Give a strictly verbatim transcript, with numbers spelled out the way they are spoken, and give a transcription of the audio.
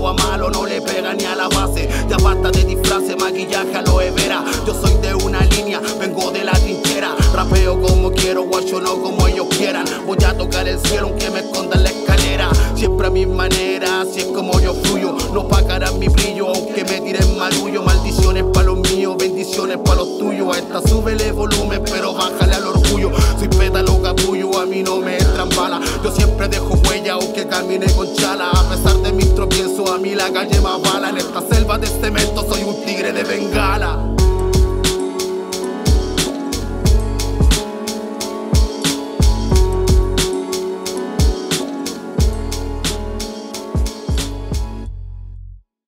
agua malo no le pega ni a la base. Ya basta de disfraces, maquillaje, aloe vera. Yo soy de una línea, vengo de la trinchera. Rapeo como quiero, guacho no como ellos quieran. Voy a tocar el cielo aunque me esconda en la escalera. Siempre a mi manera, así es como yo fluyo. No pagarán mi brillo aunque me tiren marullo. Maldiciones pa' los míos, bendiciones pa' los tuyos. A esta súbele volumen pero bájale al orgullo. Soy pétalo capullo, a mí no me entran balas. Yo siempre dejo huella aunque camine con chala. A pesar de mis tropiezos, a mí la calle más bala. En esta selva de cemento soy un tigre de Bengala.